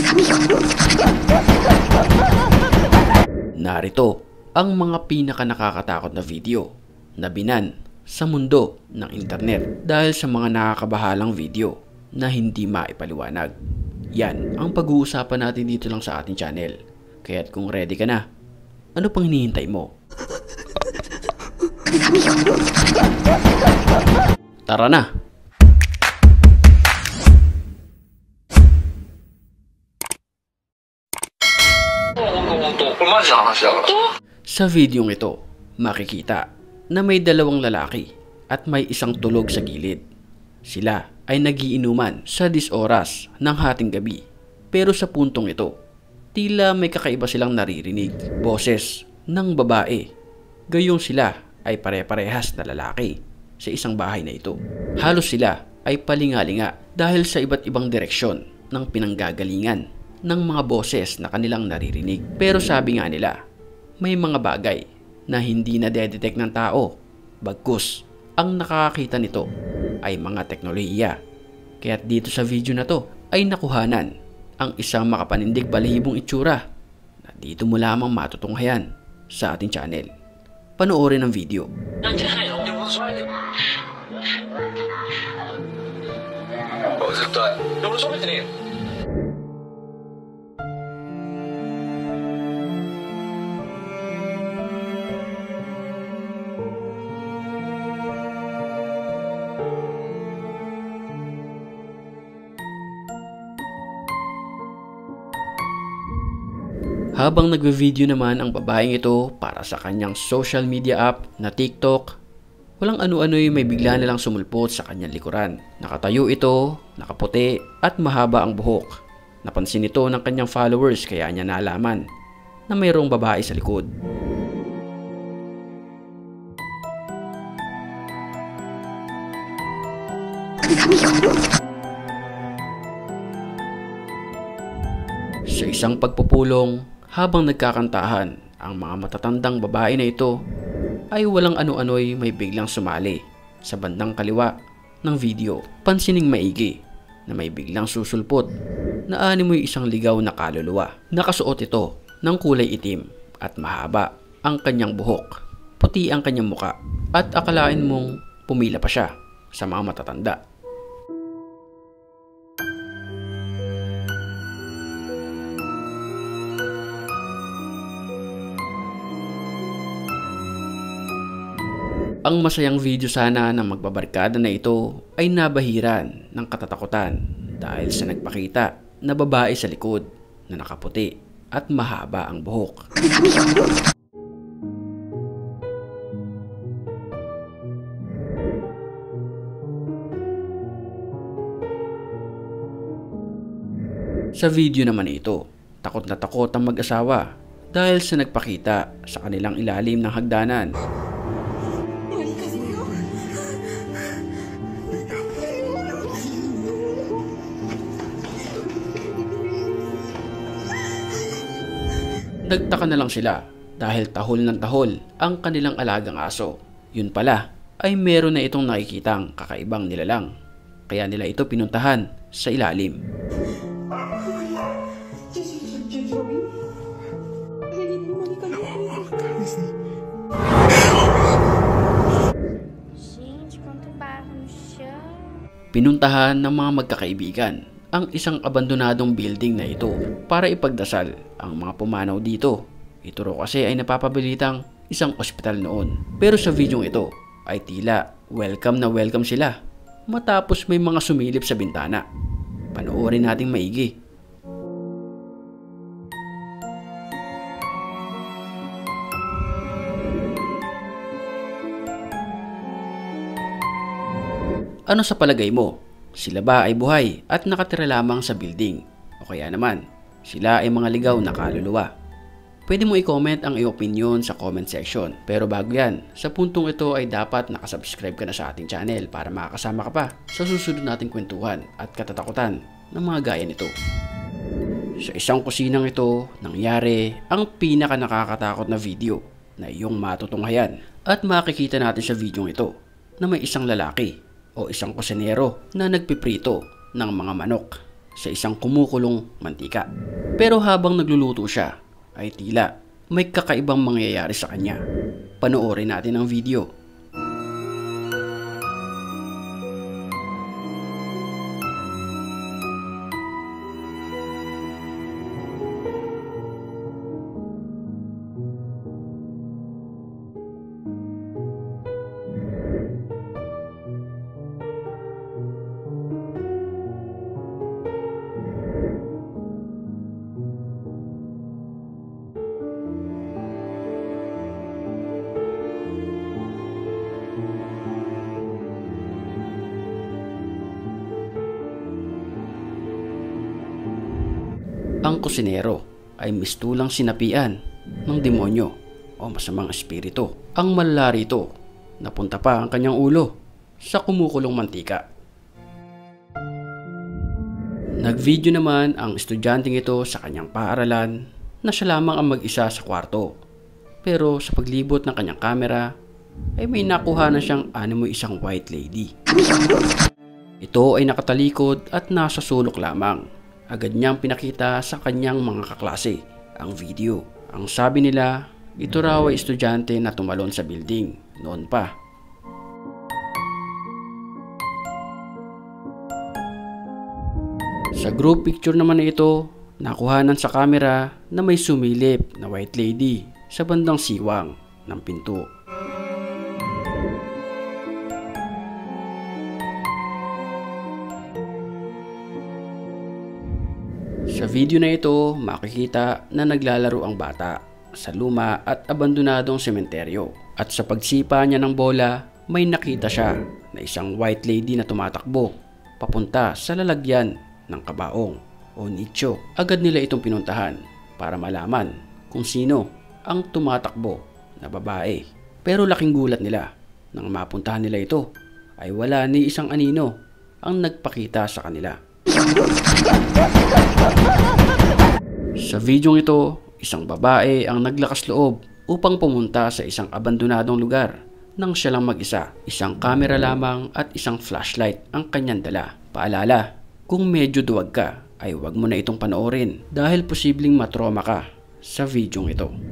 Narito ang mga pinaka nakakatakot na video na binan sa mundo ng internet dahil sa mga nakakabahalang video na hindi maipaliwanag. Yan ang pag-uusapan natin dito lang sa ating channel. Kaya't kung ready ka na, ano pang hinihintay mo? Tara na! Sa videong ito, makikita na may dalawang lalaki at may isang tulog sa gilid. Sila ay nagiinuman sa 10 oras ng hating gabi. Pero sa puntong ito, tila may kakaiba silang naririnig, boses ng babae. Gayong sila ay pare-parehas na lalaki sa isang bahay na ito. Halos sila ay palingalinga dahil sa iba't ibang direksyon ng pinanggagalingan ng mga boses na kanilang naririnig. Pero sabi nga nila, may mga bagay na hindi na-detect ng tao. Bagkus, ang nakakakita nito ay mga teknolohiya. Kaya't dito sa video na to ay nakuhanan ang isang makapanindig balihibong itsura na dito mo lamang matutunghayan sa ating channel. Panoorin ang video. Habang nagve-video naman ang babaeng ito para sa kanyang social media app na TikTok, walang ano-ano'y may bigla nilang sumulpot sa kanyang likuran. Nakatayo ito, nakaputi at mahaba ang buhok. Napansin ito ng kanyang followers kaya niya nalaman na mayroong babae sa likod. Sa isang pagpupulong, habang nagkakantahan ang mga matatandang babae na ito, ay walang ano-ano'y may biglang sumali sa bandang kaliwa ng video. Pansining maigi na may biglang susulpot na animoy isang ligaw na kaluluwa. Nakasuot ito ng kulay itim at mahaba ang kanyang buhok. Puti ang kanyang muka at akalain mong pumila pa siya sa mga matatanda. Ang masayang video sana ng magbabarkada na ito ay nabahiran ng katatakutan dahil sa nagpakita na babae sa likod na nakaputi at mahaba ang buhok. Sa video naman ito, takot na takot ang mag-asawa dahil sa nagpakita sa kanilang ilalim ng hagdanan. Nagtaka na lang sila dahil tahol ng tahol ang kanilang alagang aso. Yun pala ay meron na itong nakikitang kakaibang nilalang. Kaya nila ito pinuntahan sa ilalim. Pinuntahan ng mga magkakaibigan ang isang abandonadong building na ito para ipagdasal ang mga pumanaw dito. Ito raw kasi ay napapabilitang isang ospital noon. Pero sa videong ito ay tila welcome na welcome sila matapos may mga sumilip sa bintana. Panoorin nating maigi. Ano sa palagay mo? Sila ba ay buhay at nakatira lamang sa building? O kaya naman, sila ay mga ligaw na kaluluwa? Pwede mo i-comment ang iyong opinion sa comment section. Pero bago yan, sa puntong ito ay dapat nakasubscribe ka na sa ating channel para makakasama ka pa sa susunod nating kwentuhan at katatakutan ng mga gaya nito. Sa isang kusinang ito, nangyari ang pinaka nakakatakot na video na iyong matutunghayan. At makikita natin sa videong ito na may isang lalaki o isang kusinero na nagpiprito ng mga manok sa isang kumukulong mantika. Pero habang nagluluto siya ay tila may kakaibang mangyayari sa kanya. Panoorin natin ang video. Ang kusinero ay mistulang sinapian ng demonyo o masamang espiritu. Ang malala rito, napunta pa ang kanyang ulo sa kumukulong mantika. Nagvideo naman ang estudyanteng ito sa kanyang paaralan na siya lamang ang mag-isa sa kwarto. Pero sa paglibot ng kanyang kamera ay may nakuha na siyang animoy isang white lady. Ito ay nakatalikod at nasa sulok lamang. Agad niyang pinakita sa kanyang mga kaklase ang video. Ang sabi nila, ito raw ay estudyante na tumalon sa building noon pa. Sa group picture naman na ito, nakuhanan sa camera na may sumilip na white lady sa bandang siwang ng pinto. Sa video na ito, makikita na naglalaro ang bata sa luma at abandonadong sementeryo. At sa pagsipa niya ng bola, may nakita siya na isang white lady na tumatakbo papunta sa lalagyan ng kabaong o nicho. Agad nila itong pinuntahan para malaman kung sino ang tumatakbo na babae. Pero laking gulat nila nang mapuntahan nila ito ay wala ni isang anino ang nagpakita sa kanila. Sa video ito, isang babae ang naglakas loob upang pumunta sa isang abandonadong lugar nang siya lang mag-isa. Isang camera lamang at isang flashlight ang kanyang dala. Paalala, kung medyo duwag ka ay huwag mo na itong panoorin dahil posibleng matroma ka sa video ito.